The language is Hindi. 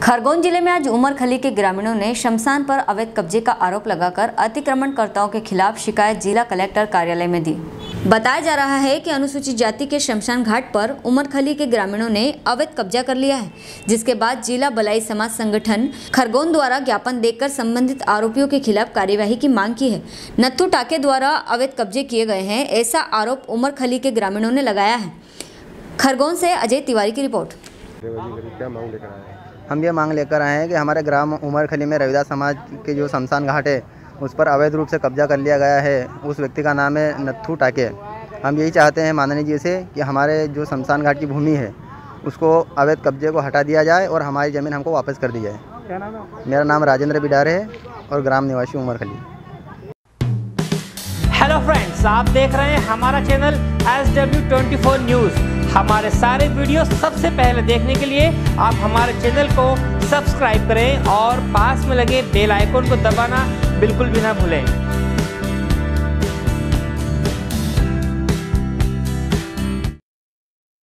खरगोन जिले में आज उमरखली के ग्रामीणों ने शमशान पर अवैध कब्जे का आरोप लगाकर अतिक्रमणकर्ताओं के खिलाफ शिकायत जिला कलेक्टर कार्यालय में दी। बताया जा रहा है कि अनुसूचित जाति के शमशान घाट पर उमरखली के ग्रामीणों ने अवैध कब्जा कर लिया है, जिसके बाद जिला बलाई समाज संगठन खरगोन द्वारा ज्ञापन देकर संबंधित आरोपियों के खिलाफ कार्यवाही की मांग की है। नत्थू टाके द्वारा अवैध कब्जे किए गए हैं, ऐसा आरोप उमरखली के ग्रामीणों ने लगाया है। खरगोन से अजय तिवारी की रिपोर्ट। क्या मांग लेकर आए हैं? हम ये मांग लेकर आए हैं कि हमारे ग्राम उमरखली में रविदास समाज के जो शमशान घाट है उस पर अवैध रूप से कब्जा कर लिया गया है। उस व्यक्ति का नाम है नत्थू टाके। हम यही चाहते हैं माननीय जी से कि हमारे जो शमशान घाट की भूमि है उसको अवैध कब्जे को हटा दिया जाए और हमारी ज़मीन हमको वापस कर दी जाए। क्या नाम है? मेरा नाम राजेंद्र बिडारे है और ग्राम निवासी उमरखली। हेलो फ्रेंड्स, आप देख रहे हैं हमारा चैनल SW24 न्यूज़। हमारे सारे वीडियो सबसे पहले देखने के लिए आप हमारे चैनल को सब्सक्राइब करें और पास में लगे बेल आइकन को दबाना बिल्कुल भी ना भूलें।